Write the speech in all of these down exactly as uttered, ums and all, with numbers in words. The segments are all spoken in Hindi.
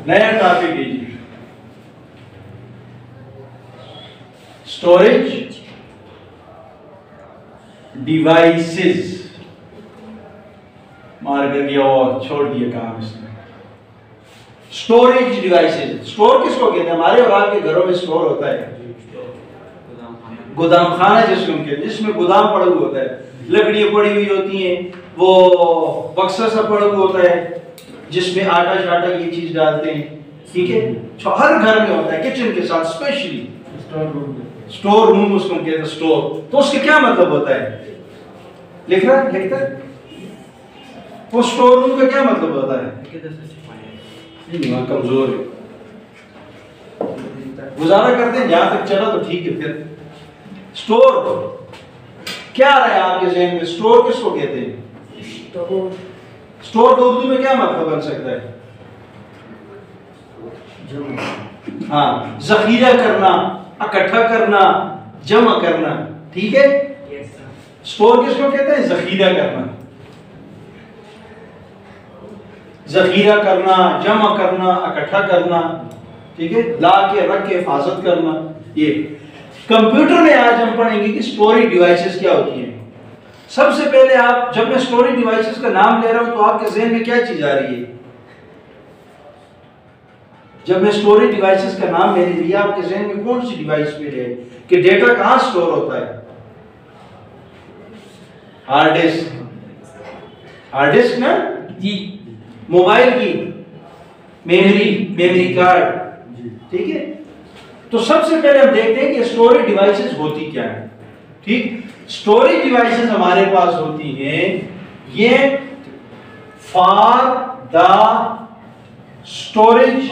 नया टॉपिक है जी, स्टोरेज डिवाइसेस। मार कर दिया और छोड़ दिया काम इसने। स्टोरेज डिवाइसेस, स्टोर किसको कहते हैं? हमारे और आपके घरों में स्टोर होता है, गोदाम खाना जिसको हम कहते हैं, जिसमें गोदाम पड़ा हुआ होता है, लकड़ियां पड़ी हुई होती हैं, वो बक्सा सा पड़ा हुआ होता है जिसमें आटा शाटा ये चीज डालते हैं, ठीक है। हर घर में होता है, किचन के साथ specially store room, store room उसको हम कहते हैं स्टोर। तो उसका क्या मतलब होता है? लिख रहा है, लिखता है वो स्टोर रूम का क्या मतलब होता है? कमजोर है, गुजारा करते हैं, जहां तक चला तो ठीक है। फिर स्टोर क्या आ रहा है आपके ज़हन में? स्टोर किसको कहते हैं? स्टोर का उर्दू में क्या मतलब बन सकता है? हाँ, जखीरा करना, इकट्ठा करना, जमा करना, ठीक है। स्टोर किसको कहते हैं? जखीरा करना, जखीरा करना, जमा करना, इकट्ठा करना, ठीक है, ला के रख के हिफाजत करना। ये कंप्यूटर में आज हम पढ़ेंगे कि स्टोरेज डिवाइसेस क्या होती हैं। सबसे पहले आप, जब मैं स्टोरेज डिवाइसेस का नाम ले रहा हूं तो आपके ज़हन में क्या चीज आ रही है? जब मैं स्टोरेज डिवाइसेस का नाम लेने लिया, आपके ज़हन में कौन सी डिवाइस पे है कि डेटा कहां स्टोर होता है? हार्ड डिस्क, हार्ड डिस्क ना जी, मोबाइल की मेमोरी, मेमोरी कार्ड, ठीक है। तो सबसे पहले हम देखते हैं कि स्टोरेज डिवाइसेस होती क्या है, ठीक। स्टोरेज डिवाइसेस हमारे पास होती हैं, ये for the storage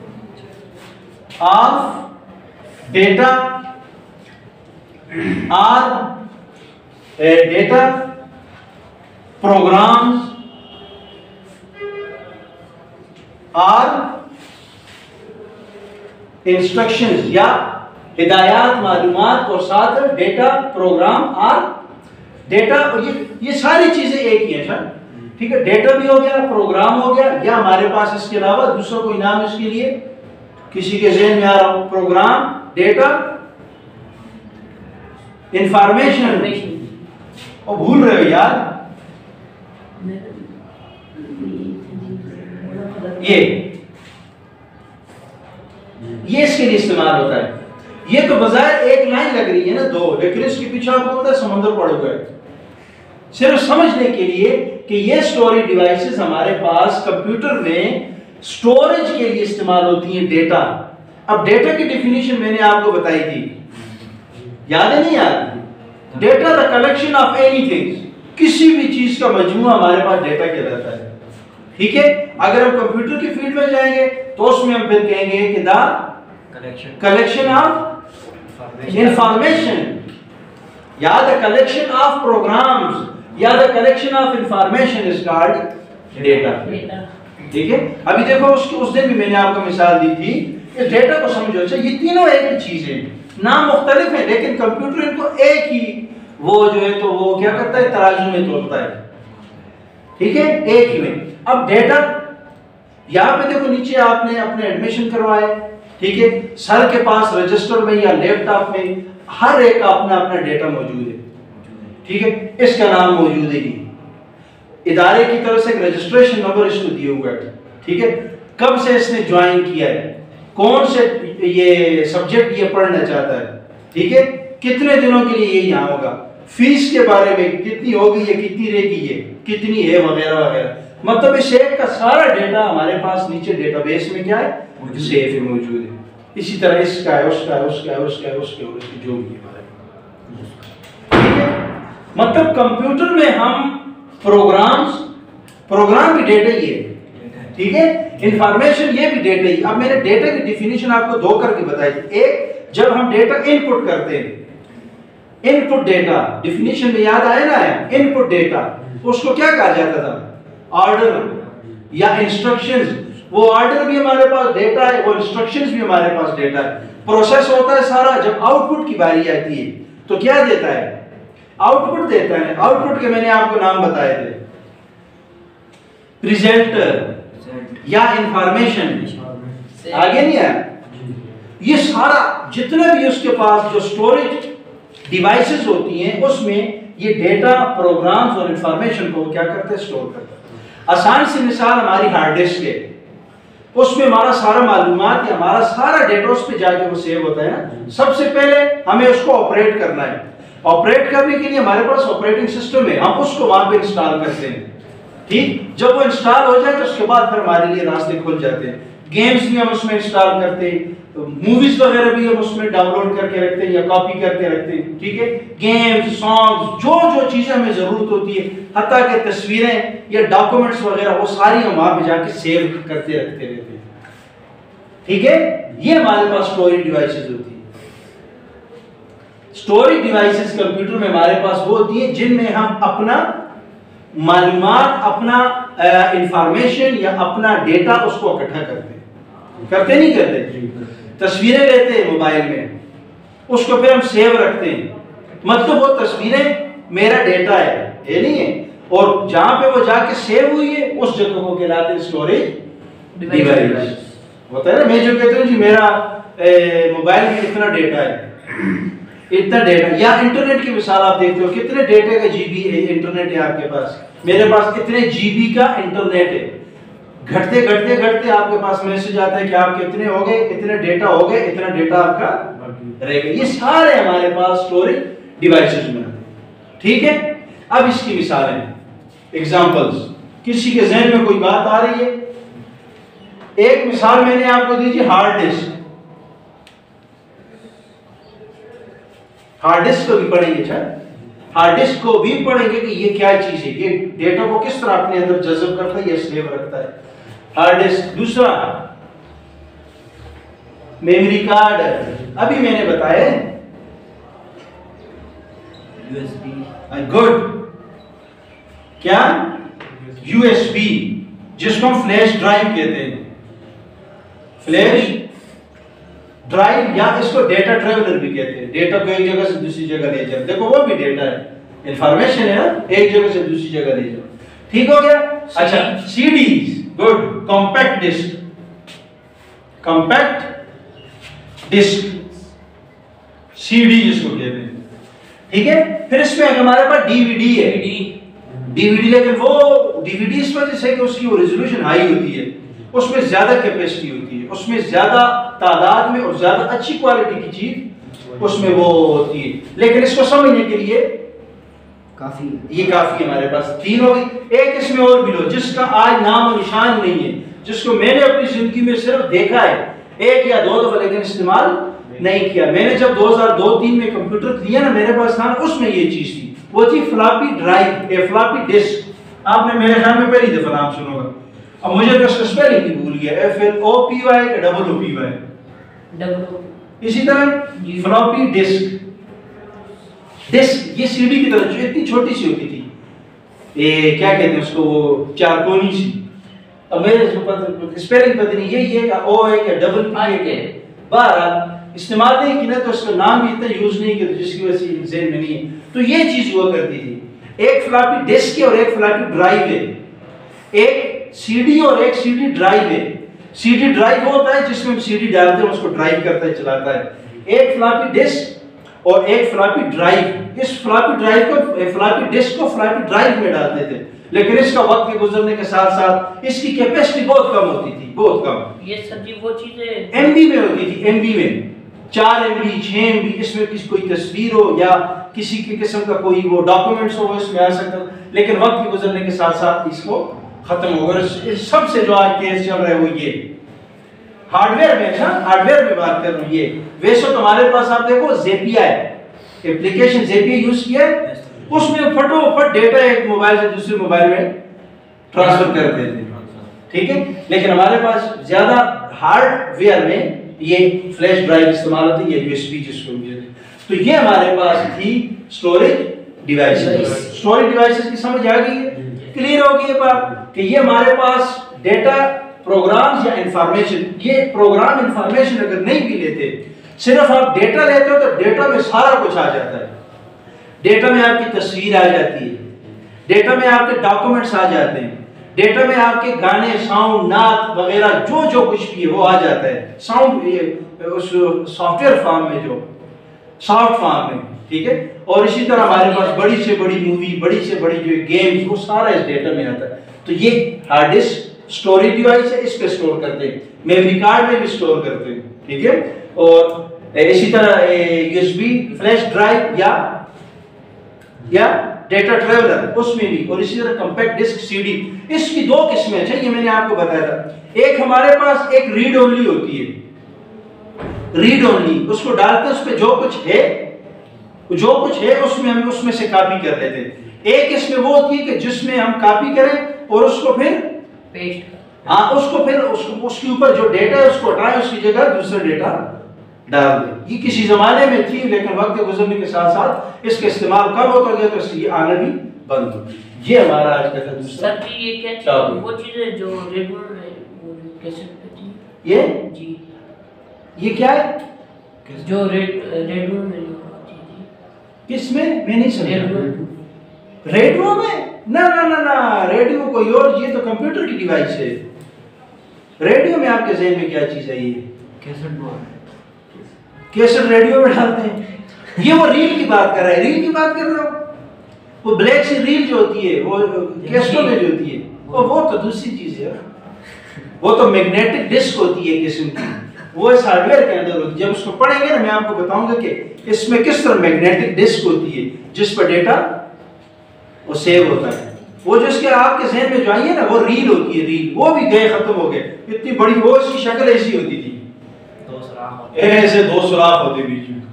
of data or data programs or instructions, या हिदायत, मालूमात और साथ डेटा प्रोग्राम और डेटा, ये ये सारी चीजें एक ही है सर, ठीक है। डेटा भी हो गया, प्रोग्राम हो गया, या हमारे पास इसके अलावा दूसरा कोई नाम इसके लिए किसी के ज़हन में आ रहा हो? Program, data, information. और भूल रहे हो यार, ये ये इसके लिए इस्तेमाल होता है। ये तो बजाय एक लाइन लग रही है ना, दो, लेकिन इसके पीछे आपको पता है समंदर पड़ गया है। सिर्फ समझने के लिए कि ये स्टोरेज डिवाइसेस हमारे पास कंप्यूटर में स्टोरेज के लिए इस्तेमाल होती हैं, डेटा। अब डेटा की डेफिनेशन मैंने आपको बताई थी, याद है नहीं याद? Data the collection of anything, किसी भी चीज का मजमूआ हमारे पास डेटा कहलाता है, ठीक है। अगर हम कंप्यूटर की फील्ड में जाएंगे तो उसमें हम फिर कहेंगे कि द कलेक्शन ऑफ इंफॉर्मेशन, या द कलेक्शन ऑफ प्रोग्राम्स, या the collection of information is called data, ठीक है। अभी देखो उसके उस दिन भी मैंने आपको मिसाल दी थी, इस डेटा को समझो। अच्छा, ये तीनों एक ही चीज है, नाम मुख्तलिफ है, लेकिन कंप्यूटर इनको एक ही वो जो है तो वो क्या करता है, तराजू में तोलता है, ठीक है, एक ही में। अब डेटा यहाँ पे देखो, नीचे आपने अपने एडमिशन करवाए, ठीक है, सर के पास रजिस्टर में या लैपटॉप में हर एक का अपना अपना डेटा मौजूद है, ठीक है। इसका नाम मौजूद है, इदारे की तरफ से एक रजिस्ट्रेशन नंबर इसको दिया हुआ है, ठीक है। कब से इसने ज्वाइन किया है, कौन से ये सब्जेक्ट ये पढ़ना चाहता है, ठीक है, कितने दिनों के लिए ये यहाँ होगा, फीस के बारे में कितनी होगी, ये कितनी रहेगी, ये कितनी है, वगैरह वगैरह। मतलब इस एक का सारा डेटा हमारे पास नीचे डेटाबेस में क्या है, सेफ है, मौजूद है। इसी तरह इसका है, उसका है, उसका है, उसका है, उसके और उसकी जो भी है, ठीक है। मतलब कंप्यूटर में हम प्रोग्राम्स, प्रोग्राम भी डेटा ही है, ठीक है, इंफॉर्मेशन ये भी डेटा ही। अब मैंने डेटा की डेफिनेशन आपको दो करके बताई थी। एक, जब हम डेटा इनपुट करते हैं, इनपुट डेटा डेफिनेशन में याद आया ना, है इनपुट डेटा, उसको क्या कहा जाता था, ऑर्डर या इंस्ट्रक्शंस। वो ऑर्डर भी हमारे पास डेटा है, वो इंस्ट्रक्शंस भी हमारे पास डेटा है। प्रोसेस होता है सारा, जब आउटपुट की बारी आती है तो क्या देता है, आउटपुट देता है। आउटपुट के मैंने आपको नाम बताए थे, प्रेजेंटर या इंफॉर्मेशन, आगे नहीं आया। ये सारा जितने भी उसके पास जो स्टोरेज डिवाइसेस होती हैं उसमें ये डेटा, प्रोग्राम्स और इंफॉर्मेशन को क्या करते हैं, स्टोर करते हैं। आसान सी मिसाल हमारी हार्ड डिस्क है, उसमें हमारा सारा मालूमात या हमारा सारा डेटा उस पर जाके वो सेव होता है ना। सबसे पहले हमें उसको ऑपरेट करना है, ऑपरेट करने के लिए हमारे पास ऑपरेटिंग सिस्टम है, हम उसको वहां पे इंस्टॉल करते हैं। ठीक, जब वो इंस्टॉल हो जाए तो उसके बाद फिर हमारे लिए रास्ते खुल जाते हैं। गेम्स भी हम उसमें इंस्टॉल करते हैं, तो मूवीज वगैरह भी हम उसमें डाउनलोड करके रखते हैं या कॉपी करके रखते हैं। ठीक है, गेम्स, सॉन्ग्स, जो जो चीजें हमें जरूरत होती है, हत्ता के तस्वीरें या डॉक्यूमेंट्स वगैरह, वो सारी हम वहां पे जाके सेव करते रखते रहते हैं। ठीक है, ये हमारे पास स्टोरेज डिवाइसेस होती है। स्टोरेज डिवाइसेस कंप्यूटर में हमारे पास वो होती है जिनमें हम अपना मालूमात, अपना इंफॉर्मेशन या अपना डेटा उसको इकट्ठा करते हैं। करते नहीं करते? तस्वीरें लेते हैं मोबाइल में, उसको फिर हम सेव रखते हैं, मतलब वो तस्वीरें मेरा डेटा है, ये नहीं है। और जहां पे वो जाके सेव हुई है उस जगह को कहलाते हैं स्टोरेज डिवाइस। होता है ना, मैं जो कहता हूँ जी मेरा मोबाइल में इतना डेटा है, इतना डेटा, या इंटरनेट की मिसाल आप देखते हो, कितने डेटा का जीबी है इंटरनेट है आपके पास, मेरे पास इतने जीबी का इंटरनेट है। घटते घटते घटते आपके पास मैसेज आता है कि आपके इतने हो गए, इतने डेटा हो गए, इतना डेटा आपका रह गया। ये सारे हमारे पास स्टोरेज डिवाइसेस में आते। ठीक है, अब इसकी मिसालें, एग्जांपल्स, किसी के जहन में कोई बात आ रही है? एक मिसाल मैंने आपको दी थी हार्ड डिस्क। हार्ड डिस्क को भी पढ़ेंगे, अच्छा हार्ड डिस्क को भी पढ़ेंगे कि ये क्या चीज है, ये डेटा को किस तरह अपने अंदर जज़ब करता है या सेव रखता है हार्ड डिस्क। दूसरा मेमोरी कार्ड, अभी मैंने बताया यूएसबी। गुड, क्या? यूएसबी, जिसको हम फ्लैश ड्राइव कहते हैं, फ्लैश ड्राइव, या इसको डेटा ट्रेवलर भी कहते हैं। डेटा को एक जगह से दूसरी जगह ले जाओ, देखो वो भी डेटा है, इंफॉर्मेशन है ना, एक जगह से दूसरी जगह ले जाओ। ठीक हो गया? अच्छा, CDs, good, compact disc, compact disc, CD जिसको कहते हैं। ठीक है, फिर इसमें हमारे पास डीवीडी है, डीवीडी, लेकिन वो डीवीडी इस वजह से कि उसकी वो रेजोल्यूशन हाई होती है, उसमें ज्यादा कैपेसिटी होती है, उसमें ज्यादा तादाद में और ज्यादा अच्छी क्वालिटी की चीज उसमें वो होती है। लेकिन इसको समझने के लिए काफी, ये काफी हमारे पास तीन हो गई। एक इसमें और भी लो जिसका आज नाम और निशान नहीं है, जिसको मैंने अपनी जिंदगी में सिर्फ देखा है एक या दो दफा, लेकिन इस्तेमाल नहीं किया। मैंने जब दो हज़ार दो तीन में कंप्यूटर लिया ना, मेरे पास था, उसमें ये चीज थी, वो थी floppy drive, a floppy disk. आपने मेरे ख्याल में पहली दफा नाम सुना होगा, अब मुझे तो स्पेलिंग ही भूल गया, F L O P Y double O P Y, इसी तरह फ्लॉपी डिस्क। डिस्क ये सीडी की तरह जो इतनी छोटी सी होती थी, ये क्या कहते हैं उसको, वो चारकोनी सी। अब मेरे स्पेलिंग पता नहीं, यही है ओ है क्या डबल पी है, बहरहाल इस्तेमाल नहीं किया तो उसका नाम भी इतना यूज नहीं किया, जिसकी वजह से ज़हन में नहीं है। तो ये चीज हुआ करती थी, एक फ्लॉपी डिस्क है और एक फ्लॉपी ड्राइव है, एक सीडी और एक सीडी ड्राइव है। सीडी ड्राइव होता है जिसमें हम सीडी डालते हैं, उसको ड्राइव करता है, चलाता है। एक फ्लॉपी डिस्क और एक फ्लॉपी ड्राइव। इस फ्लॉपी ड्राइव को, फ्लॉपी डिस्क को फ्लॉपी ड्राइव में डालते थे, लेकिन इसका वक्त के गुजरने के साथ साथ इसकी कैपेसिटी बहुत कम होती थी, बहुत कम। ये सब्जी वो चीजें एमबी में होती थी, एमबी में चार एमबी, छह एमबी, इसमें किसी कोई तस्वीर हो या किसी के किस्म का कोई वो डॉक्यूमेंट्स हो, इसमें आ सकता, लेकिन वक्त के गुजरने के साथ साथ इसको खत्म हो गया। सबसे जो आज केस चल रहा है वो ये हार्डवेयर में, अच्छा हार्डवेयर में बात कर रहा हूँ। ये वैसे तो हमारे पास आप देखो ज़ेपिया है, एप्लीकेशन ज़ेपिया यूज किया है, उसमें फटोफट डेटा एक मोबाइल से दूसरे मोबाइल में ट्रांसफर कर देते हैं। ठीक है, लेकिन हमारे पास ज्यादा हार्डवेयर में ये फ्लैश ड्राइव इस्तेमाल होती है, यूएसबी जिसको कहते हैं। तो ये हमारे पास थी स्टोरेज डिवाइसेस। स्टोरेज डिवाइसेस की समझ आ गई है, क्लियर हो गई है बात कि ये हमारे पास डेटा, प्रोग्राम्स या इंफॉर्मेशन, ये प्रोग्राम इंफॉर्मेशन अगर नहीं भी लेते, सिर्फ आप डेटा लेते हो तो डेटा में सारा कुछ आ जाता है। डेटा में आपकी तस्वीर आ जाती है, डेटा में आपके डॉक्यूमेंट्स आ जाते हैं, डेटा में आपके गाने, साउंड, नात वगैरह जो जो कुछ भी है वो आ जाता है साउंड उस सॉफ्टवेयर फॉर्म में, जो सॉफ्ट फॉर्म में, ठीक है। और इसी तरह हमारे पास बड़ी से बड़ी मूवी, बड़ी से बड़ी जो गेम्स, वो सारा इस डेटा में आता है। तो ये हार्ड डिस्क स्टोरेज डिवाइस है, इस पे स्टोर करते हैं, मेमोरी कार्ड में भी स्टोर करते हैं, ठीक है। और इसी तरह यूएसबी फ्लैश ड्राइव या या डेटा ट्रेवलर उसमें भी, और इसी तरह कंपैक्ट डिस्क सीडी, इसकी दो किस्में हैं, ये मैंने आपको बताया था। एक हमारे पास एक रीड ओनली होती है, रीड ओनली, उसको डालते उस पे जो कुछ है जो कुछ है उसमें हम उसमें से कॉपी कर लेते हैं। एक इसमें वो होती है कि जिसमें हम कॉपी करें और उसको फिर पेस्ट, हाँ उसको फिर उसको उसके ऊपर जो डेटा है उसको हटाएं, उसकी जगह दूसरा डेटा डाल दें। ये किसी जमाने में थी, लेकिन वक्त गुजरने के साथ साथ इसका इस्तेमाल कम होता गया, तो इसलिए आना भी बंद हो गया। ये हमारा आज का था दूसरा। सर जी ये क्या चीज, वो चीज है जो रेगुलर है वो कैसेट पे थी ये जी, ये क्या है जो रेड रेडियो में जो आती थी, किसमें, मैं नहीं समझा। रेडियो रेडियो में? ना ना ना ना, रेडियो कोई और, ये तो कंप्यूटर की डिवाइस है। रेडियो में आपके ज़हन में क्या चीज है? ये कैसेट में कैसेट रेडियो में डालते हैं। ये वो रील की बात कर रहा है, रील की बात कर रहा हूँ। वो ब्लैक सी रील जो होती है वो कैसेटों में जो होती है, वो वो तो दूसरी चीज है। वो तो मैग्नेटिक डिस्क होती है किस्म की, वो इस हार्डवेयर के अंदर होती है। जब उसको पढ़ेंगे ना मैं आपको बताऊंगा कि इसमें किस तरह मैग्नेटिक डिस्क होती है जिस पर डेटा वो सेव होता है। वो जो इसके आपके ज़हन में जो आई है ना वो रील होती है, रील, वो भी गए खत्म हो गए। इतनी बड़ी वो, इसकी शक्ल ऐसी होती थी, दो सुराख ऐसे दो सुराख होते बीच में,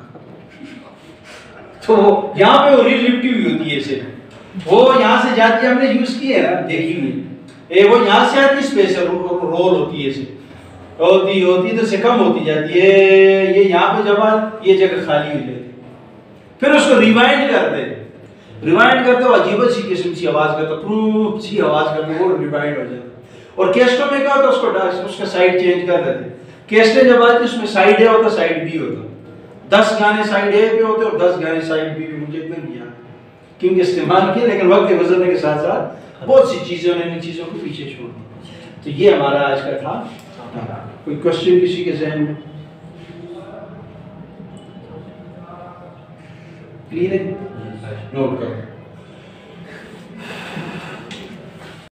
तो यहाँ पे वो रील लिपटी हुई होती है ऐसे, वो यहाँ से जाती है, हमने यूज की है ना, देखी हुई है। वो यहाँ से आती स्पेशल रोल होती है ऐसे, होती होती तो से कम होती जाती है, ये यहाँ पे जब आ ये जगह खाली हो जाती है। फिर उसको रिवाइंड करते हैं, रिवाइंड करते हो अजीब सी किस्म सी आवाज करता, प्रूफ सी आवाज करते वो रिवाइंड हो जाता। और कैस्टो में क्या होता है, उसको उसका साइड चेंज कर देते। कैस्टे जब आती उसमें साइड ए होता, साइड बी होता, दस गाने साइड ए पे होते और दस गाने साइड बी पे। मुझे इतना नहीं याद क्योंकि इस्तेमाल किया, लेकिन वक्त के गुजरने के साथ साथ बहुत सी चीजों ने इन चीजों को पीछे छोड़ दी। तो ये हमारा आज का था। कोई क्वेश्चन किसी के ज़हन में? क्लियर है? नोट करो।